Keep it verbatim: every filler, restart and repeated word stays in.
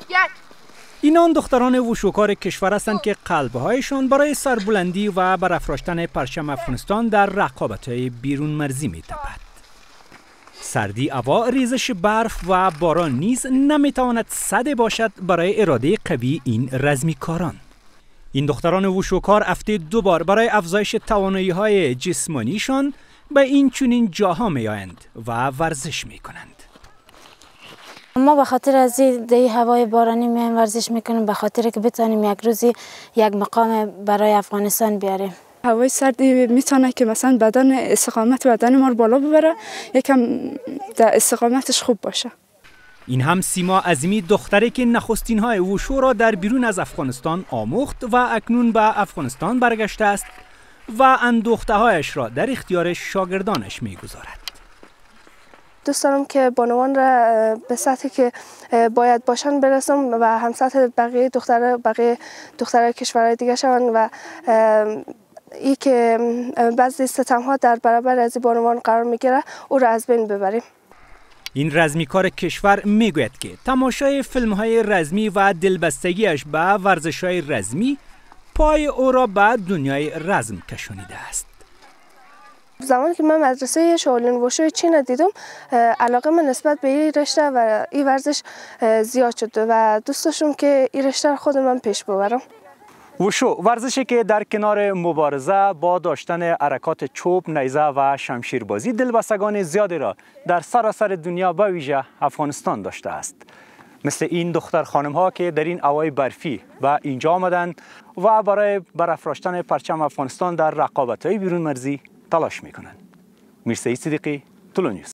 اینان دختران وشوکار کشور هستند که قلبهایشان برای سربلندی و برافراشتن پرچم افغانستان در رقابت‌های بیرون مرزی می‌تپد. سردی هوا، ریزش برف و باران نیز نمی‌تواند سد باشد برای اراده قوی این رزمیکاران. این دختران وشوکار هفته دو بار برای افزایش توانایی‌های جسمانیشان به این چنین جاها می‌آیند و ورزش می‌کنند. ما به خاطر از این هوای بارانی میایم ورزش میکنیم، به خاطر که بتونیم یک روزی یک مقام برای افغانستان بیاریم. هوای سردی میتونه که مثلا بدن استقامت بدن ما رو بالا ببره، یکم در استقامتش خوب باشه. این هم سیما عظیمی، دختری که نخستین های وشو را در بیرون از افغانستان آموخت و اکنون به افغانستان برگشته است و اندوخته هایش را در اختیار شاگردانش میگذارد. دوست دارم که بانوان را به سطحی که باید باشن برسم و هم سطح بقیه دختر بقیه دخترای کشورهای دیگه شوند و ای که بعضی ستم ها در برابر از بانوان قرار میگیره او را از بین ببریم. این رزمیکار کشور میگوید که تماشای فیلم های رزمی و دلبستگیش به ورزش های رزمی پای او را به دنیای رزم کشانیده است. زمانی که من مدرسه شاولین وشو چین دیدم، علاقه من نسبت به این رشته و این ورزش زیاد شد و دوست داشتم که این رشته خود من پیش ببرم. وشو ورزشی که در کنار مبارزه با داشتن حرکات چوب، نیزه و شمشیربازی دلبستگان زیادی را در سراسر دنیا به ویژه افغانستان داشته است. مثل این دختر خانم ها که در این هوای برفی و اینجا آمدند و برای برافراشتن پرچم افغانستان در رقابت‌های بیرون مرزی تلاش میکنند. میرسعید صدیقی، طلو نیوز.